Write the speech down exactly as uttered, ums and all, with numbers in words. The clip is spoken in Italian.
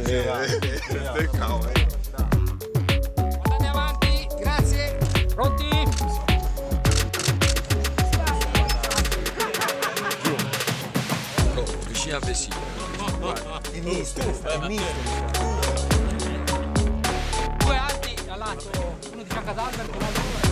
del cavolo. Andate avanti, grazie. Pronti? Oh, vicino a Vessina. È misto, è misto. Due alti, dall'alto, uno di fianco ad Albert, l'altro.